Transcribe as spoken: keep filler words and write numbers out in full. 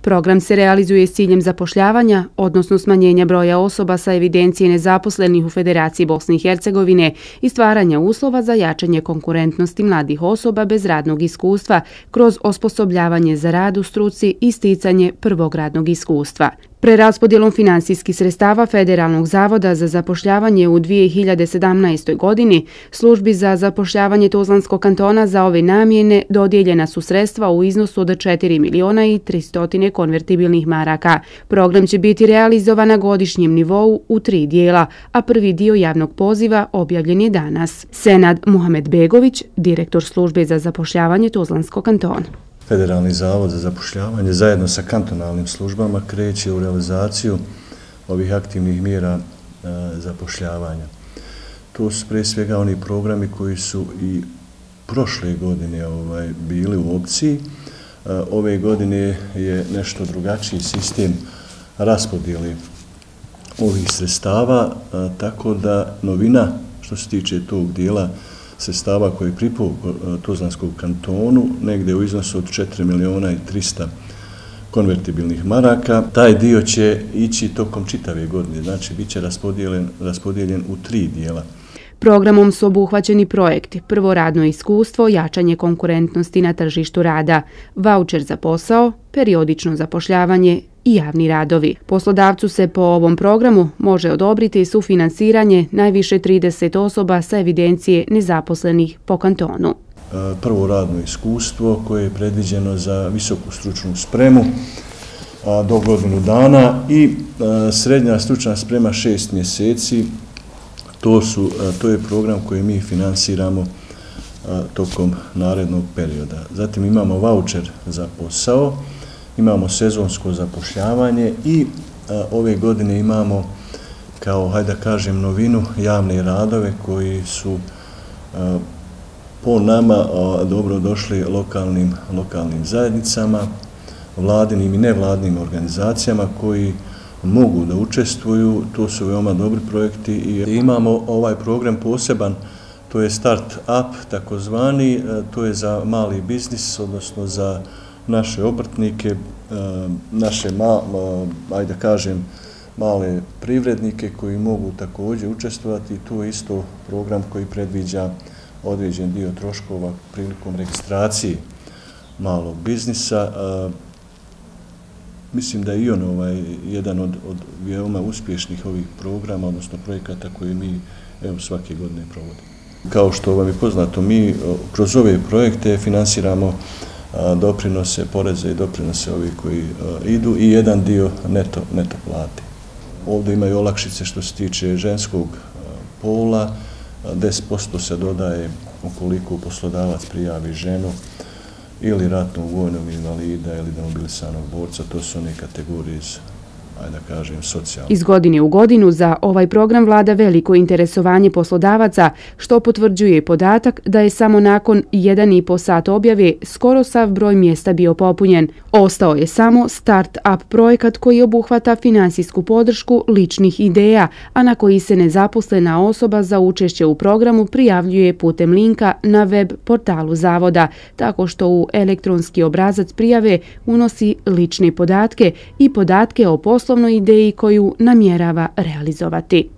Program se realizuje s ciljem zapošljavanja, odnosno smanjenja broja osoba sa evidencije nezaposlenih u Federaciji Bosne i Hercegovine i stvaranja uslova za jačanje konkurentnosti mladih osoba bez radnog iskustva kroz osposobljavanje za rad u struci i sticanje prvog radnog iskustva. Preraspodjelom finansijskih sredstava Federalnog zavoda za zapošljavanje u dvije hiljade sedamnaestoj. godini službi za zapošljavanje Tuzlanskog kantona za ove namjene dodijeljena su sredstva u iznosu od četiri miliona i tristo konvertibilnih maraka. Program će biti realizovan na godišnjem nivou u tri dijela, a prvi dio javnog poziva objavljen je danas. Senad Muhamedbegović, direktor službe za zapošljavanje Tuzlanskog kantona. Federalni zavod za zapošljavanje zajedno sa kantonalnim službama kreće u realizaciju ovih aktivnih mjera e, zapošljavanja. To su pre svega oni programi koji su i prošle godine ovaj, bili u opciji. E, ove godine je nešto drugačiji sistem raspodjele ovih sredstava, e, tako da novina što se tiče tog dijela sredstava koji pripao Tuzlanskom kantonu, negdje u iznosu od četiri miliona i tristo konvertibilnih maraka. Taj dio će ići tokom čitave godine, znači bit će raspodijeljen, raspodijeljen u tri dijela. Programom su obuhvaćeni projekti: prvo radno iskustvo, jačanje konkurentnosti na tržištu rada, vaučer za posao, periodično zapošljavanje i javni radovi. Poslodavcu se po ovom programu može odobriti sufinansiranje najviše trideset osoba sa evidencije nezaposlenih po kantonu. Prvo radno iskustvo koje je predviđeno za visoku stručnu spremu do godinu dana i srednja stručna sprema šest mjeseci. To, su, to je program koji mi finansiramo tokom narednog perioda. Zatim imamo vaučer za posao, imamo sezonsko zapošljavanje i a, ove godine imamo kao, hajde da kažem, novinu javne radove koji su a, po nama a, dobro došli lokalnim, lokalnim zajednicama, vladinim i nevladinim organizacijama koji mogu da učestvuju. To su veoma dobri projekti i imamo ovaj program poseban, to je Start Up takozvani, to je za mali biznis, odnosno za naše obrtnike, naše, ajde da kažem, male privrednike koji mogu također učestvovati. To je isto program koji predviđa određen dio troškova prilikom registracije malog biznisa. Mislim da je i on ovaj, jedan od, od veoma uspješnih ovih programa, odnosno projekata koje mi evo, svake godine provodimo. Kao što vam je poznato, mi kroz ove projekte finansiramo a, doprinose, poreze i doprinose ovi koji a, idu i jedan dio neto, neto plate. Ovdje imaju olakšice što se tiče ženskog a, pola, a, deset posto se dodaje ukoliko poslodavac prijavi ženu ili ratnog vojnog invalida ili demobilisanog borca, to su one kategorije iz, ajde da kažem, socijalne. Iz godine u godinu za ovaj program vlada veliko interesovanje poslodavaca, što potvrđuje podatak da je samo nakon jedan i po sat objave skoro sav broj mjesta bio popunjen. Ostao je samo Start Up projekat koji obuhvata finansijsku podršku ličnih ideja, a na koji se nezaposlena osoba za učešće u programu prijavljuje putem linka na web portalu zavoda, tako što u elektronski obrazac prijave unosi lične podatke i podatke o poslovnoj ideji koju namjerava realizovati.